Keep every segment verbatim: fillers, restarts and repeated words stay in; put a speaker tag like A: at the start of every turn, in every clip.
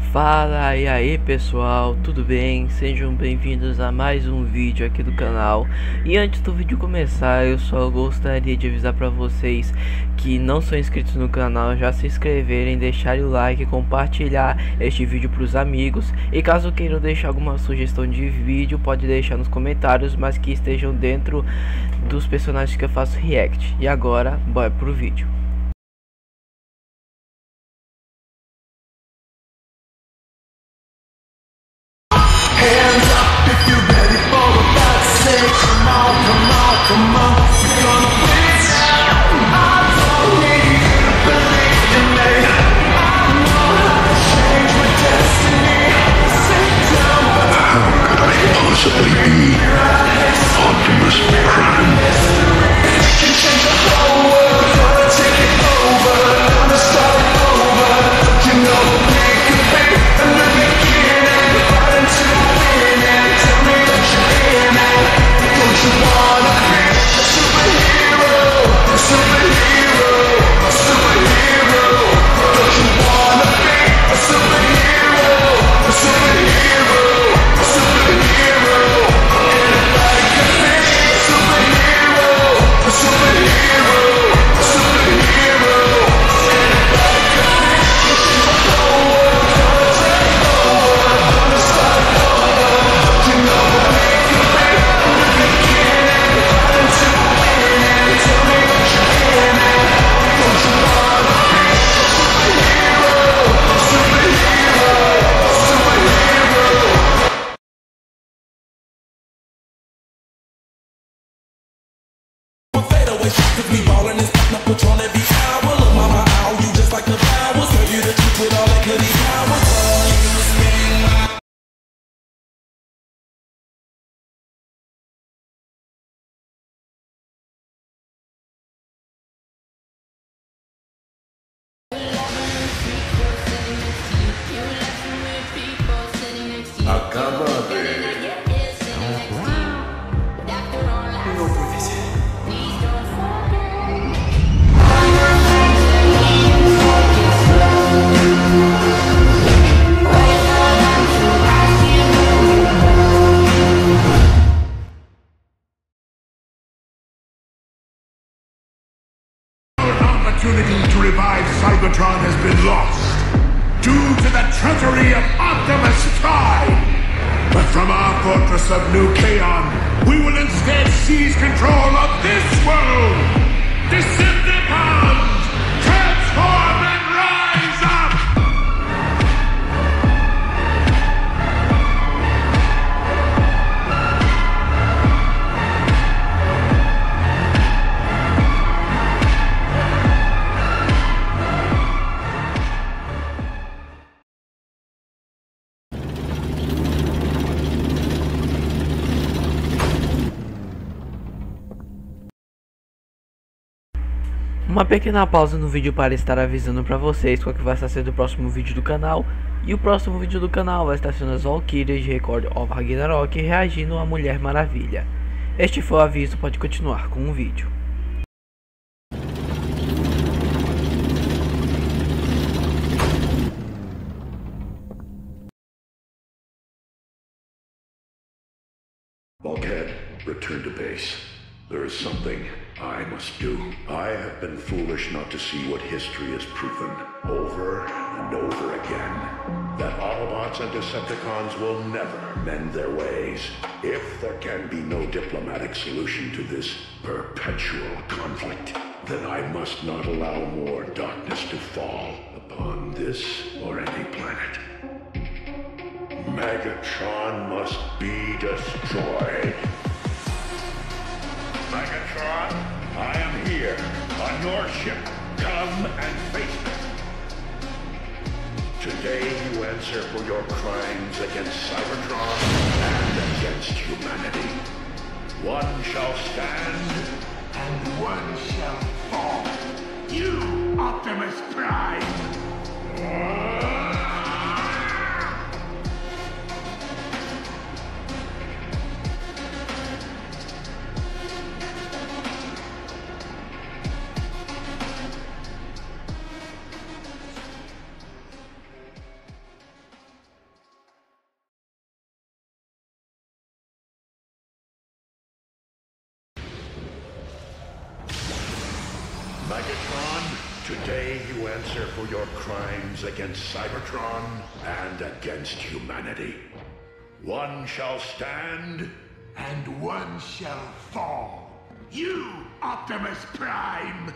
A: Fala, e aí pessoal, tudo bem? Sejam bem-vindos a mais um vídeo aqui do canal. E antes do vídeo começar, eu só gostaria de avisar para vocês que não são inscritos no canal, já se inscreverem, deixarem o like, compartilhar este vídeo para os amigos. E caso queiram deixar alguma sugestão de vídeo, pode deixar nos comentários, mas que estejam dentro dos personagens que eu faço react. E agora, bora pro vídeo.
B: Hands up if you're ready for the backstage. Come on, come on, come on. We're gonna win now. I don't need you to believe in me. I know how to change my destiny. Sit down, but
C: how could I possibly be Optimus Prime?
B: you change the whole world. Gonna take it over. Gonna start over. You know we can be a new beginning. Right into don't you wanna be a superhero, a superhero, a superhero? Don't you wanna be a superhero, a superhero, a superhero? Anybody can be a superhero, a superhero, a superhero. Anybody can be. The whole world gonna take over, gonna start over. You know we can be.
C: Opportunity to revive Cybertron has been lost due to the treachery of Optimus Prime. But from our fortress of New Kaon, we will instead seize control of this world. Decepticons, transform and rise up!
A: Uma pequena pausa no vídeo para estar avisando para vocês qual que vai estar sendo o próximo vídeo do canal. E o próximo vídeo do canal vai estar sendo as Valkyrias de Record of Ragnarok reagindo a Mulher Maravilha. Este foi o aviso, pode continuar com o vídeo.
C: Bulkhead, return to base. There is something I must do. I have been foolish not to see what history has proven over and over again. That Autobots and Decepticons will never mend their ways. If there can be no diplomatic solution to this perpetual conflict, then I must not allow more darkness to fall upon this or any planet. Megatron must be destroyed. Megatron, I am here on your ship. Come and face me. Today you answer for your crimes against Cybertron and against humanity. One shall stand and one shall fall. You, Optimus Prime! answer for your crimes against Cybertron and against humanity. One shall stand,
B: And one shall fall. You, Optimus Prime!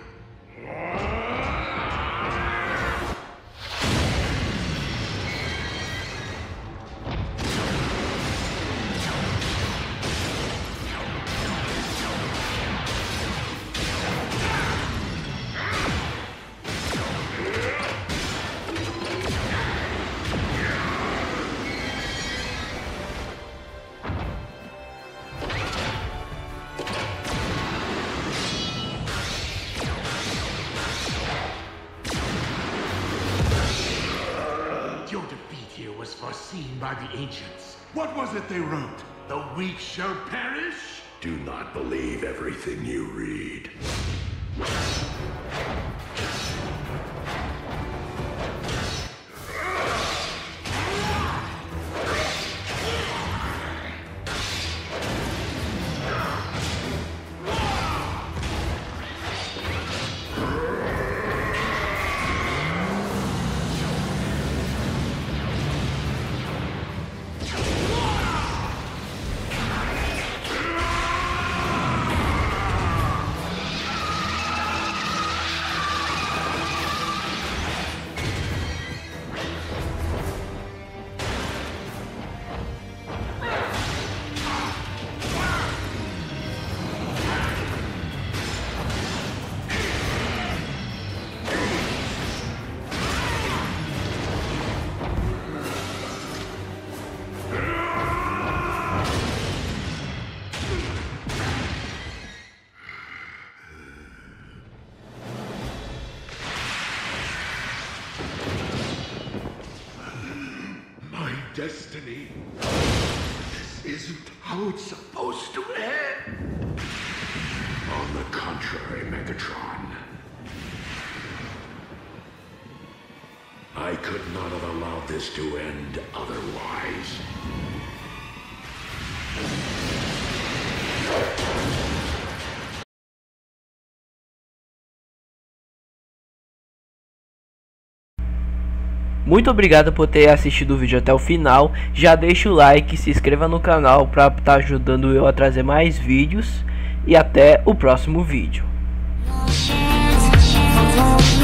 B: Your defeat here was foreseen by the ancients. What was it they wrote? The weak shall perish?
C: do not believe everything you read.
B: Destiny. This isn't how it's supposed to end.
C: On the contrary, Megatron. I could not have allowed this to end otherwise.
A: Muito obrigado por ter assistido o vídeo até o final. Já deixa o like, se inscreva no canal para estar ajudando eu a trazer mais vídeos. E até o próximo vídeo.